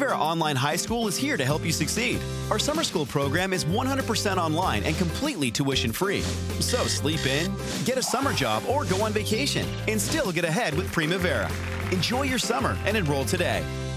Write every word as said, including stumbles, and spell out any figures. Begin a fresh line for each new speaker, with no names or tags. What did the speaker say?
Primavera Online High School is here to help you succeed. Our summer school program is one hundred percent online and completely tuition-free. So sleep in, get a summer job, or go on vacation and still get ahead with Primavera. Enjoy your summer and enroll today.